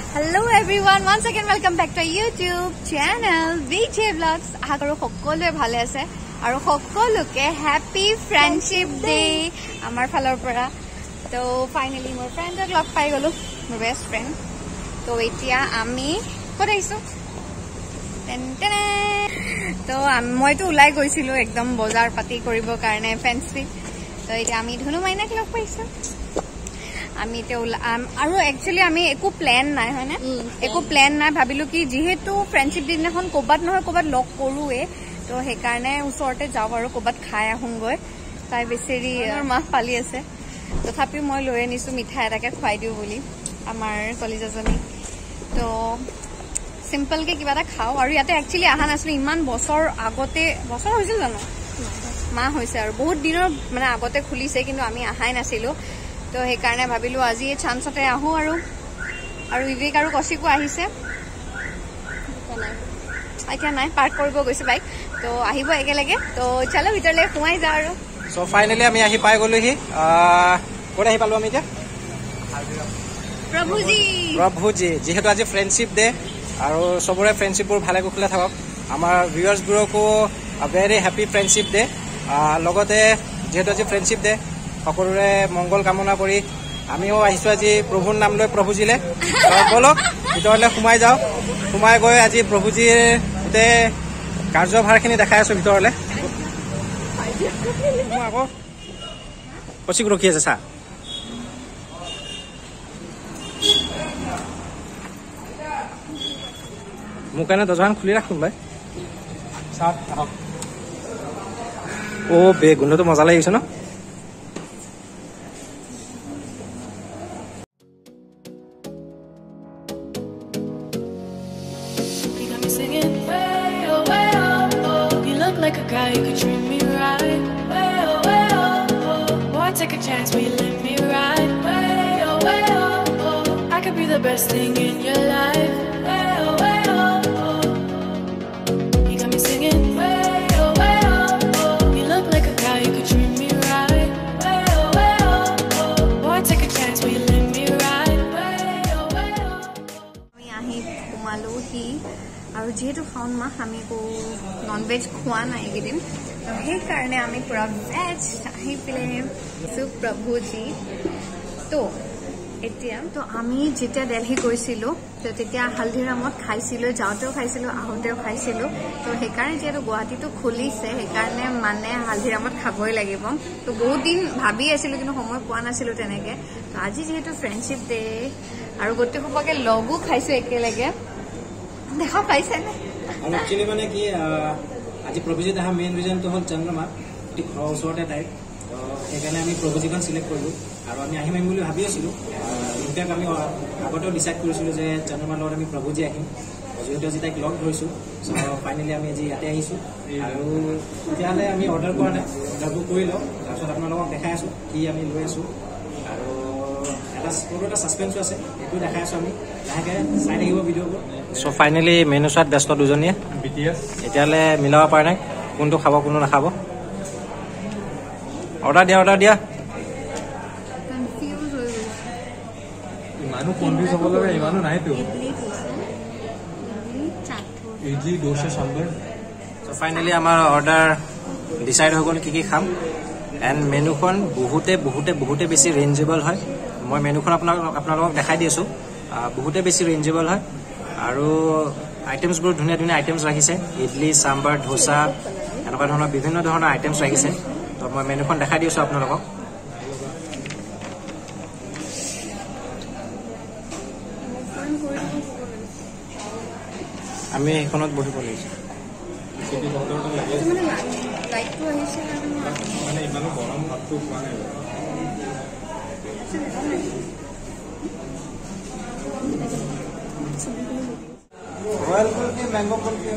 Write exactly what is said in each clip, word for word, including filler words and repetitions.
Hello everyone, once again welcome back to our YouTube channel V J Vlogs. Agaro hokkoloe bhale ase aru hokkoloke happy friendship day amar phalor pora. So finally my friend ok log pai golu, my best friend. So etia ami kore isu ten ten to moi to ulai goisilu ekdom bazar pati koribo karone fancy. So etia ami dhunu mainak log paisu. আমি তে আৰু actually আমি একো plan নাই হয় না একো plan নাই ভাবিলো কি যেহেতু ফ্রেন্ডশিপ দিনাখন কোবাত নহয় কোবাত লগ কৰোৱে তো হে কাৰণে উচৰতে যাও আৰু কোবাত খাই আহুংগৈ তাই বেছেৰি মাহ পালি আছে তথাপি মই লৈ আনিছো মিঠাই এটাকে খুৱাই দিও বুলি আমাৰ কলেজজনী তো সিম্পল কে কিবা এটা খাও আৰু ইয়াতে একচুয়ালি আহা নাছিল ইমান বছৰ আগতে বছৰ হৈছিল জানো মা হৈছে আৰু বহুত দিনৰ মানে আগতে খুলিছে কিন্তু আমি আহাই নাছিলো তো হে কাৰণে ভাবিলো আজি এই চান্সতে আহো আৰু আৰু ইভিক আৰু কশিকো আহিছে এতিয়া নাই পাৰ্ক কৰিব গৈছে বাইক তো আহিব একেলগে তো চলো ভিতৰলে সোমাই যাও আৰু সো ফাইনালি আমি আহি পাই গলোহি কোন আহি পালো আমি এতিয়া প্ৰভুজি প্ৰভুজি যেহেতু আজি ফ্ৰেণ্ডশিপ ডে আৰু সবৰে ফ্ৰেণ্ডশিপবোৰ ভালে কুশলে থাকক আমাৰ ভিউয়াৰ্স গুৰকো ভেৰি হ্যাপি ফ্ৰেণ্ডশিপ ডে লগতে যেহেতু আজি ফ্ৰেণ্ডশিপ ডে সকলোৰে মংগল কামনা কৰি আমিও আহিছো আজি প্ৰভুৰ নাম লৈ প্ৰভুজিলে বলক ভিতৰলে সোমাই যাও সোমাই গৈ আজি প্ৰভুজিৰ তে কাৰ্যভাৰখিনি দেখাই আছো ভিতৰলে মই আকৌ কচিক ৰখি আছে চা মোক কাৰণে দৰ্জাখন খুলি ৰাখোন ভাই চাত ও বে গোন্ধটো মজা লাগিছে ন Like a guy who could treat me right. Way oh, way oh, oh. Boy, take a chance, will you let me ride? Way oh, way oh, oh. I could be the best thing in your life. Way oh, way oh, oh. You got me singing. Way oh, way oh, oh. You look like a guy who could treat me right. Way oh, way oh, oh. Boy, take a chance, will you let me ride? Way oh, way oh. আমি আহি কুমালো হি আৰু যেহেতু fawn মাহ আমি কো non veg খোৱা নাই একেদিন তো সেই কাৰণে আমি পুৰা ভেজ আহি পেলাই সুপ্ৰভুজি তো এতিয়া তো আমি যেতিয়া দিল্লী গৈছিলো তো তেতিয়া হালদিৰামত খাইছিলো যাওঁতেও খাইছিলো আহোঁতেও খাইছিলো তো সেইকাৰণে যেহেতু গুৱাহাটীটো খুলিছে সেইকাৰণে মানে হালদিৰামত খাবই লাগিব তো বহুত দিন ভাবি আছিলো কিন্তু সময় পোৱা নাছিলো তেনেকে তো আজি যেহেতু ফ্ৰেণ্ডশিপ ডে আৰু গোটেই সোপাকে লগো খাইছো একেলগে দেখা পাইছে না আৰু একচুয়ালি মানে কি আজি প্ৰভুজি দেখা মেইন ৰিজনটো হ'ল চন্দ্ৰমা ঠিক ঘৰৰ ওচৰতে তাই তো সেইকাৰণে আমি প্ৰভুজিখন সিলেক্ট কৰিলো আৰু আমি আহিম আহিম বুলি ভাবি আছিলো ইনফেক্ট আমি আগতেও ডিচাইড কৰিছিলো যে চন্দ্ৰমাৰ লগত আমি প্ৰভুজি আহিম যিহেতু আজি তাইক লগ ধৰিছো চ' ফাইনেলি আমি আজি ইয়াতে আহিছো আৰু তেতিয়াহ'লে আমি অৰ্ডাৰ কৰা নাই অৰ্ডাৰবোৰ কৰি লওঁ তাৰপিছত আপোনালোকক দেখাই আছো কি আমি লৈ আছো আৰু এটা সৰু এটা সাসপেন্স আছে এইটো দেখাই আছো আমি লাহেকে চাই থাকিব ভিডিঅ'বোৰ সো ফাইনালি মেনু চাত ব্যস্ত দুজনীয়ে বিটিএস এতিয়ালে মিলাব পাৰা নাই কোনটো খাব কোনটো নাখাব অৰ্ডাৰ দিয়া অৰ্ডাৰ দিয়া কনফিউজ হৈ গৈছে ইমানো কনফিউজ হ'ব লাগে ইমানো নাইতো ইডলি দোসা সাম্বার সো ফাইনালি আমাৰ অৰ্ডাৰ ডিসাইড হৈ গ'ল কি কি খাম এণ্ড মেনুখন বহুতে বহুতে বহুতে বেছি ৰেঞ্জেবল হয় মই মেনুখন আপোনাক আপোনালোকক দেখাই দি আছো বহুতে বেছি ৰেঞ্জেবল হয় আৰু আইটেমছবোৰ ধুনীয়া ধুনীয়া আইটেমছ ৰাখিছে ইডলি সাম্বাৰ ধোসা এনেকুৱা ধৰণৰ বিভিন্ন ধৰণৰ আইটেমছ ৰাখিছে তো মই মেনুখন দেখাই দি আছো আপোনালোকক আমি এইখনত বহিব লাগিছে মানে ইমানো গৰম ভাতটো খোৱা নাই রয়্যাল কুলফি ম্যাঙ্গো কুলফি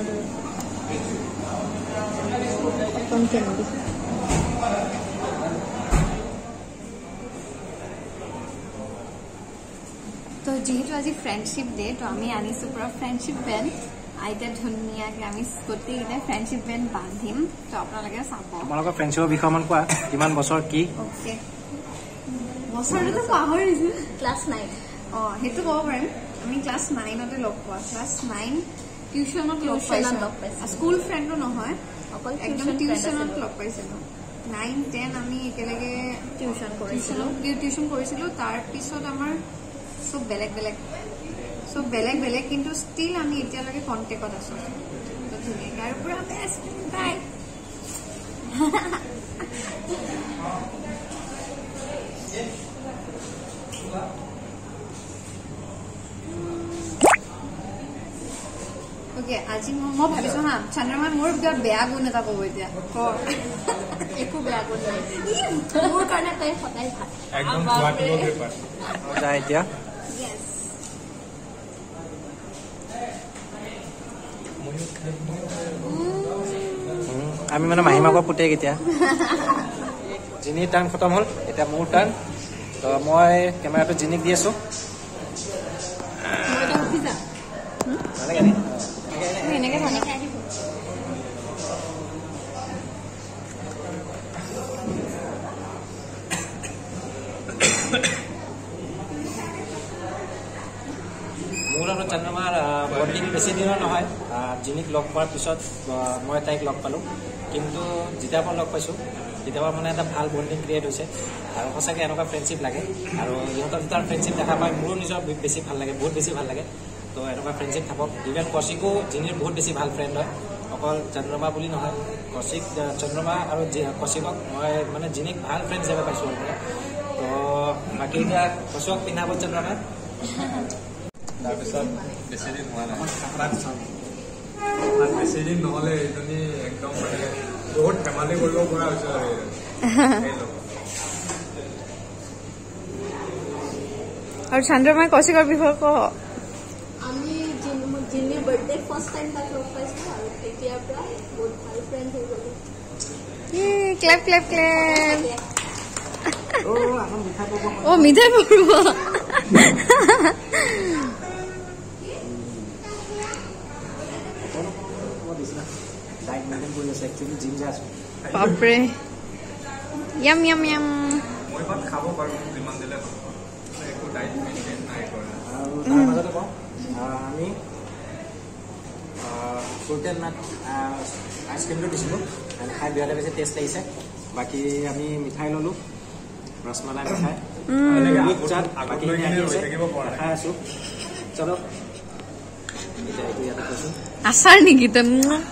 তো যেহেতু আজি ফ্রেন্ডশিপ ডে তো আমি আনিছো পুরা ফ্রেন্ডশিপ ব্যান্ড আইটা ধুনীয়াকে আমি গোটেইকেইটাই ফ্রেন্ডশিপ ব্যান্ড বান্ধিম তো আপোনালোকে চাব তোমালোকৰ ফ্ৰেণ্ডশ্বিপৰ বিষয়ে মান কোৱা কিমান বছৰ কি ওকে বছৰটো পাহৰিছো ক্লাছ নাইন অঁ সেইটো ক'ব পাৰিম আমি ক্লাছ নাইনতে লগ পোৱা ক্লাছ নাইন টিউশ্যনত লগ পাইছিলোঁ স্কুল ফ্ৰেণ্ডো নহয় অকল একদম টিউশ্যনত লগ পাইছিলোঁ নাইন টেন আমি একেলগে টিউশ্যন কৰিছিলোঁ টিউশ্যন কৰিছিলোঁ তাৰপিছত আমাৰ চব বেলেগ বেলেগ চব বেলেগ বেলেগ কিন্তু ষ্টিল আমি এতিয়ালৈকে কণ্টেক্টত আছোঁ ধুনীয়াকৈ আৰু পুৰা বেষ্ট বাই ওকে আজি মই ভাবিছো হা চন্দ্ৰমা মোৰ কিবা বেয়া গুণ এটা ক'ব এতিয়া একো বেয়া গুণ নাই মোৰ কাৰণে তাই সদায় ভাল একদম গুৱাহাটীৰ পেপাৰ যায় এতিয়া আমি মানে মাহীমাকৰ পুতেক এতিয়া জিনিৰ টাৰ্ণ খতম হ'ল এতিয়া মোৰ টাৰ্ণ তো মই কেমেৰাটো জিনিক দি আছো এনেকে মোৰ আৰু চন্দ্ৰমাৰ বণ্ডিং বেছি দিনৰ নহয় জিনিক লগ পোৱাৰ পিছত মই তাইক লগ পালোঁ কিন্তু যেতিয়াৰ পৰা লগ পাইছোঁ তেতিয়াৰ পৰা মানে এটা ভাল বণ্ডিং ক্ৰিয়েট হৈছে আৰু সঁচাকৈ এনেকুৱা ফ্ৰেণ্ডশ্বিপ লাগে আৰু ইহঁতৰ দুটাৰ ফ্ৰেণ্ডশ্বিপ দেখা পাই মোৰো নিজৰ বেছি ভাল লাগে বহুত বেছি ভাল লাগে তো এনেকুৱা ফ্ৰেণ্ডশ্বিপ থাকক ইভেন কৌশিকো জিনিৰ বহুত বেছি ভাল ফ্ৰেণ্ড হয় অকল চন্দ্ৰমা বুলি নহয় কৌশিক চন্দ্ৰমা আৰু কৌশিকক মই মানে জিনিক ভাল ফ্ৰেণ্ড হিচাপে পাইছোঁ আৰু তো বাকী এতিয়া কৌশিকক পিন্ধাব চন্দ্ৰমাই তাৰপিছত বেছিদিন হোৱা নাই বেছিদিন নহ'লে এইজনী একদম মানে বহুত ধেমালি কৰিব পৰা হৈছে আৰু চন্দ্ৰমাই কৌশিকৰ বিষয়ে কওঁ আমি জিনিৰ বাৰ্থডে ফাৰ্ষ্ট টাইম তাক লগ পাইছিলোঁ আৰু তেতিয়াৰ পৰা বহুত ভাল ফ্ৰেণ্ড হৈ গ'লো ক্লেপ ক্লেপ ক্লেপ অ মিঠাই পৰুব বাপৰে য়াম য়াম য়াম মই ভাত খাব পাৰোঁ যিমান দিলে একো ডাইট মেইনটেইন নাই কৰা আৰু তাৰ মাজতে কওঁ আমি ফ্ৰুটেল নাট আইচক্ৰীমটো দিছিলোঁ খাই বিৰাটে বেছি টেষ্ট লাগিছে বাকী আমি মিঠাই ল'লোঁ ৰসমলাই মিঠাই বাকীখিনি আহি আছে খাই আছোঁ চলো এতিয়া এইটো ইয়াতে কৈছোঁ আচাৰ নেকি তই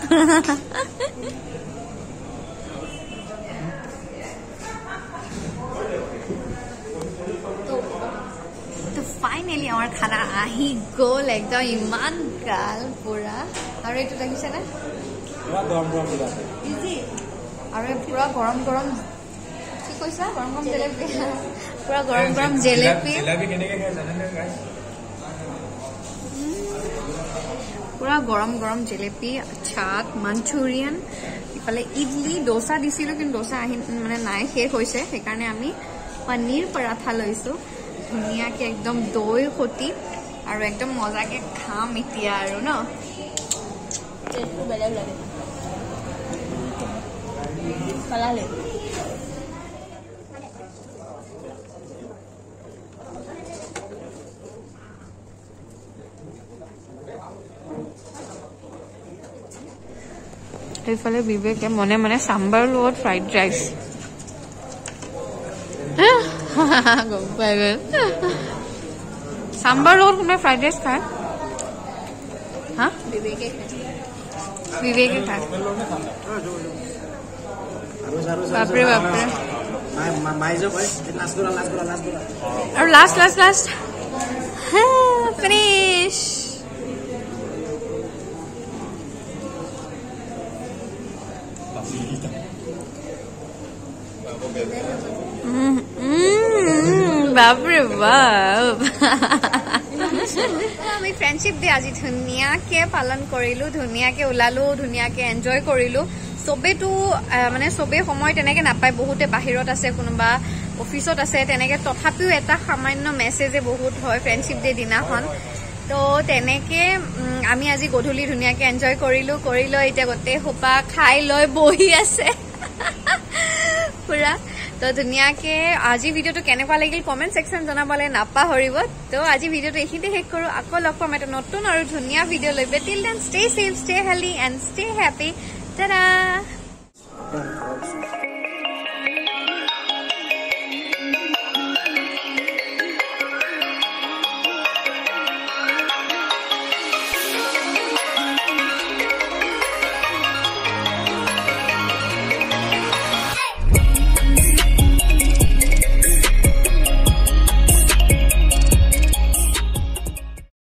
ফাইনেলি আমাৰ খানা আহি গ'ল একদম ইমান গাল পুৰা আৰু এইটো দেখিছেনে পুৰা গৰম গৰম দিবা আৰু পুৰা গৰম গৰম কি কৈছা গৰম গৰম জেলেপি পুৰা গৰম গৰম জেলেপি পুৰা গৰম গৰম জেলেপি চাট মাঞ্চুৰিয়ান ইফালে ইডলি ডোচা দিছিলোঁ কিন্তু ডোচা আহি মানে নাই শেষ হৈছে সেইকাৰণে আমি পনীৰ পৰাঠা লৈছোঁ ধুনীয়াকৈ একদম দৈ সতি আৰু একদম মজাকৈ খাম এতিয়া আৰু ন টেষ্টটো বেলেগ লাগে পালালে এইফালে বিবেকে মনে মনে চাম্বাৰ লগত ফ্ৰাইড ৰাইচ গম পাই গ'ল চাম্বাৰ লগত কোনোবাই ফ্ৰাইড ৰাইচ খায় হা বিবেকে বিবেকে খায় বাপৰে বাপৰে আৰু লাষ্ট লাষ্ট লাষ্ট ফিনিছ বাপৰে বাপ আমি ফ্ৰেণ্ডশ্বিপ ডে আজি ধুনীয়াকে পালন কৰিলো ধুনীয়াকে ওলালো ধুনীয়াকে এনজয় কৰিলো চবেতো মানে চবে সময় তেনেকে নাপায় বহুতে বাহিৰত আছে কোনোবা অফিচত আছে তেনেকে তথাপিও এটা সামান্য মেছেজে বহুত হয় ফ্ৰেণ্ডশ্বিপ ডে দিনাখন তো তেনেকে আমি আজি গধূলি ধুনীয়াকে এনজয় কৰিলো কৰি লৈ এতিয়া গোটেই সোপা খাই লৈ বহি আছে পুৰা তো ধুনীয়াকে আজি ভিডিঅ'টো কেনেকুৱা লাগিল কমেণ্ট ছেকশ্যন জনাবলৈ নাপাহৰিব তো আজি ভিডিঅ'টো এইখিনিতে শেষ কৰোঁ আকৌ লগ পাম এটা নতুন আৰু ধুনীয়া ভিডিঅ' লৈ till then stay safe stay healthy and stay happy Tata